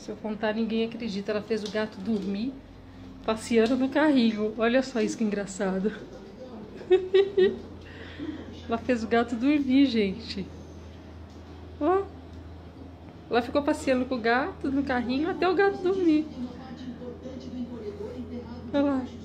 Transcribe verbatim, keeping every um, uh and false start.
Se eu contar, ninguém acredita. Ela fez o gato dormir passeando no carrinho. Olha só isso que engraçado. Ela fez o gato dormir, gente. Ó. Ela ficou passeando com o gato no carrinho até o gato dormir. Olha lá.